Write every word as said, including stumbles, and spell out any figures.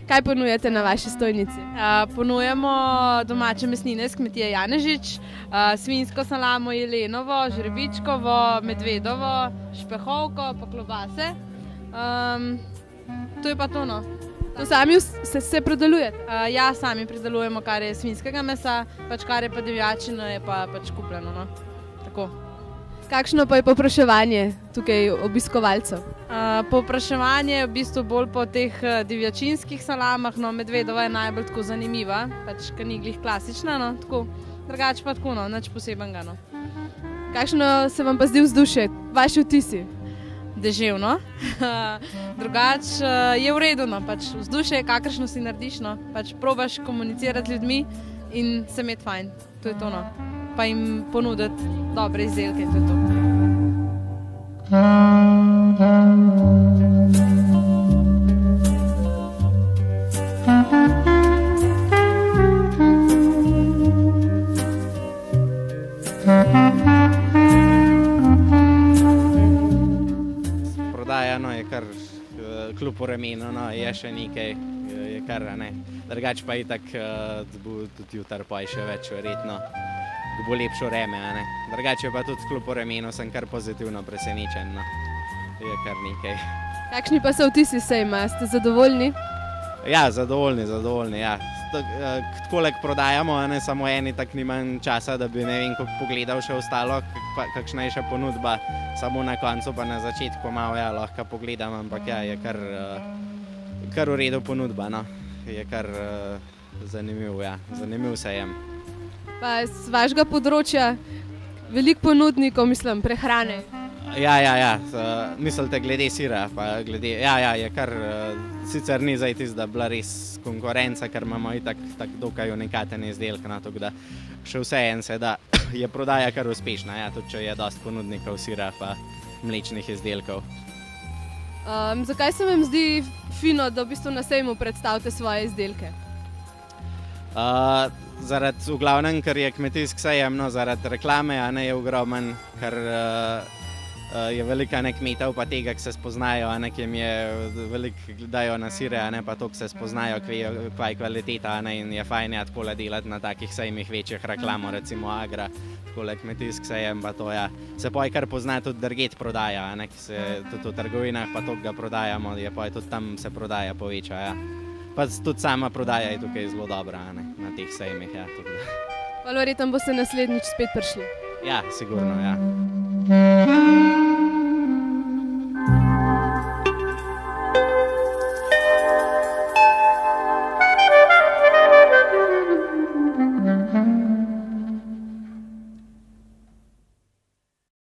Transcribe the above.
Kaj ponujate na vaši stojnici? Uh, ponujamo domače mesnine z kmetije Janežič, uh, svinjsko salamo jelenovo, žrebičkovo, medvedovo, špehovko pa klobase. Um, to je pa to, no. To sami se, se predelujete? Uh, ja, sami predelujemo, kar je svinjskega mesa, pač kar je pa divjačino, je pa pač kupljeno, no. Tako. Kakšno pa je povpraševanje tukaj obiskovalcev? Uh, povpraševanje je v bistvu bolj po teh uh, divjačinskih salamah, no, medvedova je najbolj tako zanimiva, pač ker ni glih klasična, no, tako. Drugače pa tako, no, nič posebenega, no. Kakšno se vam pa zdi vzdušje, vaši vtisi? Deževno. Drugače uh, je v redu, no, pač vzdušje je kakršno si narediš, no, pač probaš komunicirati z ljudmi in se imeti fajn, to je to, no. Pa jim ponuditi dobre izdelke in to je to. Prodajano je kar kljub vremenu, no, je še nekaj, je kar, ne. Drugače pa itak bo tudi jutri pa še več verjetno. Bo lepšo vreme, a ne. Drugače pa tudi kljub vremenu sem kar pozitivno presenečen, no. Je kar nekaj. Kakšni pa so vtisi sejma? Ste zadovoljni? Ja, zadovoljni, zadovoljni, ja. Takole prodajamo, a ne, samo eni, tako nimam časa, da bi ne vem, kako pogledal še ostalo, kakšna je še ponudba, samo na koncu pa na začetku malo, ja, lahko pogledam, ampak ja, je kar, kar v redu ponudba, no. Je kar zanimiv, ja, zanimiv sejem. Pa z vašega področja veliko ponudnikov, mislim, prehrane. Ja, ja, ja, mislite glede sira, pa glede, ja, ja, je kar, sicer ni zdaj tisto, da bila res konkurenca, ker imamo itak tako dokaj unikatne izdelke, no, tako da še vseeno se da, je prodaja kar uspešna, ja, tudi če je dosti ponudnikov sira pa mlečnih izdelkov. Um, zakaj se vam zdi fino, da v bistvu na sejmu predstavite svoje izdelke? Uh, zaradi, v glavnem, ker je kmetijski sejem, no, zaradi reklame, a ne, je ogromen, ker uh, je velika ne kmetov, pa tega, ki se spoznajo, a ne, ki jim je veliko dajo na sire, a ne, pa to, ki se spoznajo, kva je kvaliteta, a ne, in je fajn, ja, takole delati na takih sejmih večjih reklamo, recimo Agra, takole kmetijski sejem, pa to, ja, se pa je kar pozna tudi drugje prodaja, a ne, ki se tudi v trgovinah, pa to, ga prodajamo, je pa tudi tam se prodaja poveča, ja. Pa tudi sama prodaja je tukaj zelo dobra, a ne, na teh sejmih, ja, tudi. Pa verjetno boste naslednjič spet prišli? Ja, sigurno, ja.